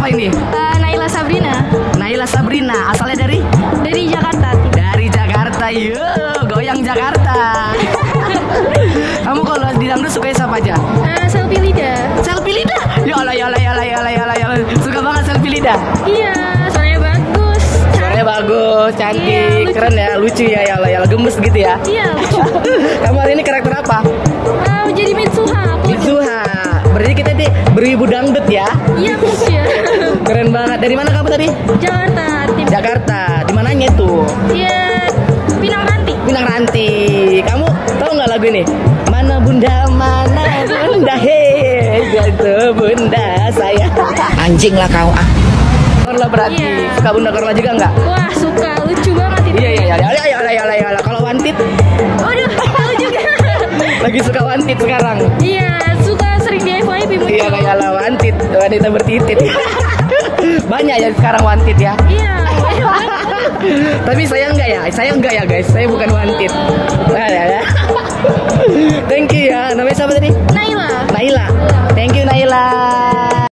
siapa ini? Naila Sabrina. Naila Sabrina, asalnya dari Jakarta. Dari Jakarta, goyang Jakarta. Kamu kalau di dangdut suka siapa aja? Selfie Lida. Selfie Lida? Ya Allah, ya Allah, ya Allah, ya Allah, ya Allah, ya Allah. Suka banget Selfie Lida. Iya, suaranya bagus. Suaranya bagus, cantik, Iya, keren ya, lucu ya, ya Allah, ya Allah, gemes gitu ya. Iya, lucu. Kamu hari ini karakter apa? Jadi Mitsuha. Mitsuha. Berarti kita nih beribu dangdut ya? Iya, Mas ya. Keren banget. Dari mana kamu tadi? Jakarta. Jakarta. Di mananya itu? Iya, Pinang Ranti. Pinang Ranti. Kamu tahu nggak lagu ini? Mana bunda, hei, jatuh bunda saya. Anjing lah kau ah. Korla berarti. Iya. Suka bunda Korla juga nggak? Wah, suka, lucu banget itu. Iya. Kalau wantit, Waduh, tahu juga. lagi suka wantit sekarang. Iya, suka sering di FYP muncul. Iya, kayak wantit, wanita bertitit. Banyak ya sekarang wantit ya. Iya, banyak banget. Tapi saya enggak ya guys, saya bukan wantit. Thank you ya. Namanya siapa tadi? Naila. Naila. Thank you Naila.